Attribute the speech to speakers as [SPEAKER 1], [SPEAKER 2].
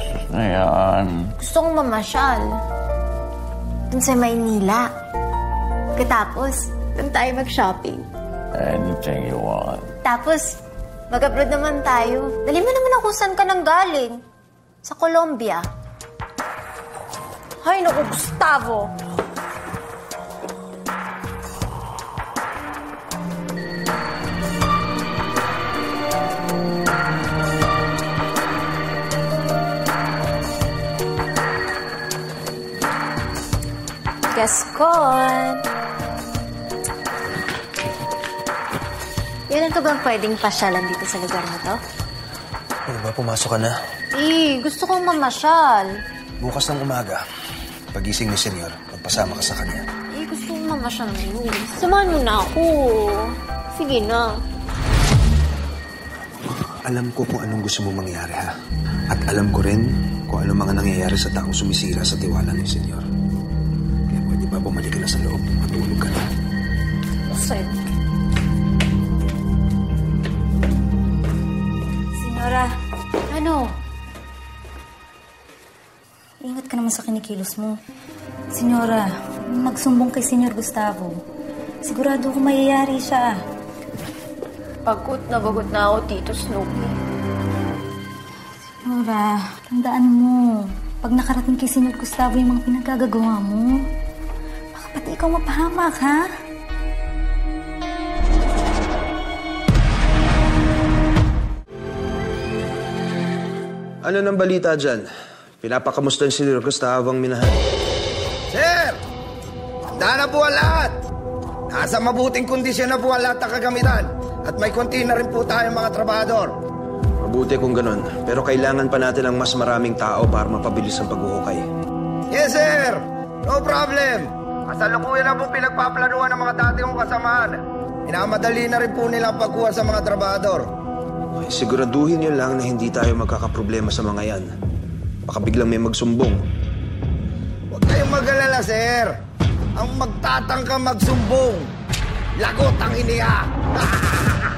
[SPEAKER 1] Ayan.
[SPEAKER 2] Gusto kong mamasyal. Dun sa Maynila. Katapos, dun tayo mag-shopping.
[SPEAKER 1] Anything you want.
[SPEAKER 2] Tapos, mag-abroad naman tayo. Dali mo naman ako saan ka nang galing. Sa Colombia. Ay, naku, Gustavo. Gascon. Kailan ka bang pwedeng pasyalan dito sa lugar na to?
[SPEAKER 3] Ano ba, pumasok ka na?
[SPEAKER 2] Gusto kong mamasyal.
[SPEAKER 3] Bukas ng umaga, pagising ni Senyor, magpasama ka sa kanya.
[SPEAKER 2] Gusto kong mamasyal ngayon. Samahan mo na ako. Sige na.
[SPEAKER 3] Alam ko kung anong gusto mo mangyari, ha? At alam ko rin kung anong mga nangyayari sa taong sumisira sa tiwala ni Senyor. Kaya pwede ba bumalik ka na sa loob? Matulog ka na.
[SPEAKER 2] Sir.
[SPEAKER 4] Senyora.
[SPEAKER 2] Ano?
[SPEAKER 4] Ingat ka naman sa kinikilos mo. Senyora, magsumbong kay Senyor Gustavo. Sigurado ko mayayari siya.
[SPEAKER 2] Pagod na ako, Tito Snoopy.
[SPEAKER 4] Senyora, tandaan mo. Pag nakarating kay Senyor Gustavo yung mga pinagkagagawa mo, baka pati ikaw mapahamak, ha?
[SPEAKER 3] Ano nang balita dyan? Pinapakamusta si Senyor Gustavo ang minahal.
[SPEAKER 5] Sir! Handa na po ang lahat! Nasa mabuting kondisyon na po ang lahat ng kagamitan. At may konti na rin po tayong mga trabahador.
[SPEAKER 3] Mabuti kung ganun. Pero kailangan pa natin ng mas maraming tao para mapabilis ang paghuhukay.
[SPEAKER 5] Yes, sir! No problem! Kasalukuyan na po pinagpaplanuhan ng mga dati kong kasamahan. Inamadali na rin po nila ang pagkuha sa mga trabahador.
[SPEAKER 3] Ay, siguraduhin nyo lang na hindi tayo magkakaproblema sa mga yan. Baka biglang may magsumbong.
[SPEAKER 5] Huwag kayong mag-alala, sir. Ang magtatangka magsumbong, lagot ang iniya.